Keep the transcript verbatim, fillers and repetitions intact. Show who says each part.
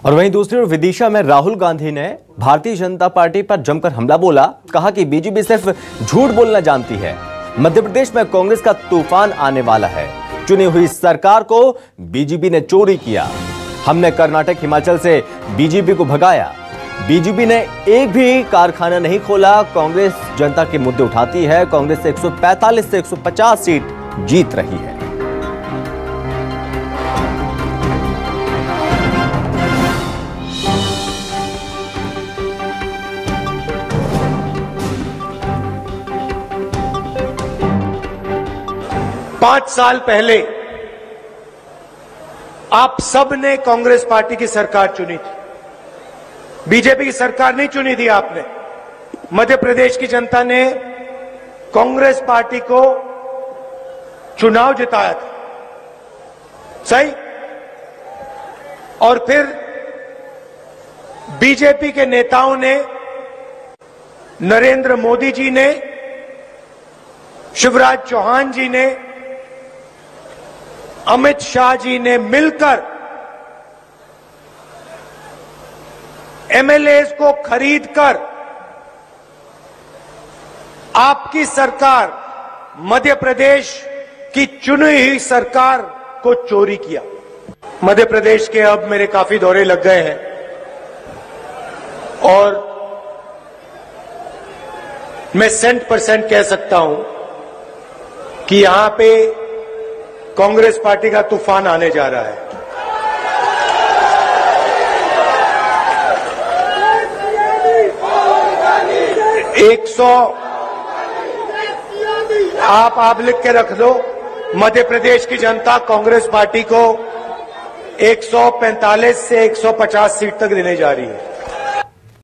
Speaker 1: और वहीं दूसरी ओर विदिशा में राहुल गांधी ने भारतीय जनता पार्टी पर जमकर हमला बोला। कहा कि बीजेपी सिर्फ झूठ बोलना जानती है। मध्य प्रदेश में कांग्रेस का तूफान आने वाला है। चुनी हुई सरकार को बीजेपी ने चोरी किया। हमने कर्नाटक हिमाचल से बीजेपी को भगाया। बीजेपी ने एक भी कारखाना नहीं खोला। कांग्रेस जनता के मुद्दे उठाती है। कांग्रेस एक सौ पैंतालीस से एक सौ पचास सीट जीत रही है।
Speaker 2: पांच साल पहले आप सब ने कांग्रेस पार्टी की सरकार चुनी थी। बीजेपी की सरकार नहीं चुनी थी आपने। मध्य प्रदेश की जनता ने कांग्रेस पार्टी को चुनाव जिताया था, सही। और फिर बीजेपी के नेताओं ने, नरेंद्र मोदी जी ने, शिवराज चौहान जी ने, अमित शाह जी ने मिलकर एमएलए को खरीदकर आपकी सरकार, मध्य प्रदेश की चुनी हुई सरकार को चोरी किया। मध्य प्रदेश के अब मेरे काफी दौरे लग गए हैं और मैं सेंट परसेंट कह सकता हूं कि यहां पे कांग्रेस पार्टी का तूफान आने जा रहा है। एक सौ आप आप लिख के रख दो, मध्य प्रदेश की जनता कांग्रेस पार्टी को एक सौ पैंतालीस से एक सौ पचास सीट तक देने जा रही है।